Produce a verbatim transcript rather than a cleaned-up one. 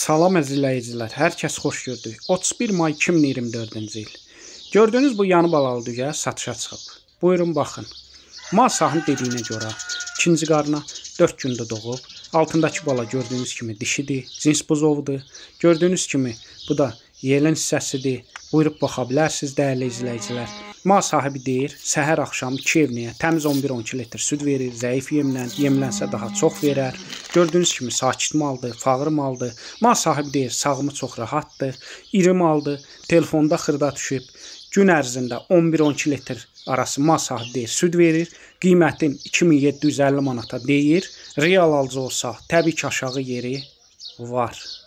Salam əzizləyicilər, hər kəs xoş gördük. otuz bir may iki min iyirmi dördüncü il. Gördüyünüz bu yanı balalı düzə satışa çıxıb. Buyurun baxın. Mal sahibinin dediyinə görə ikinci qarına dörd gündə doğub. Altındakı bala gördüyünüz kimi dişidir, cins buzovdur. Gördüyünüz kimi bu da yelin hissəsidir. Buyurub baxa bilərsiniz dəyərli izləyicilər. Mal sahibi deyir, səhər axşam iki evliyə təmiz on bir on iki litr süd verir, zəif yemlən, yemlənsə daha çox verər. Gördüyünüz kimi sakit maldır, fağır maldır. Mal sahibi deyir, sağımı çox rahatdır, iri maldır, telefonda xırda düşüb. Gün ərzində on bir on iki litr arası mal sahibi deyir, süd verir. Qiymətin iki min yeddi yüz əlli manata deyir. Real alıcı olsa təbii ki aşağı yeri var.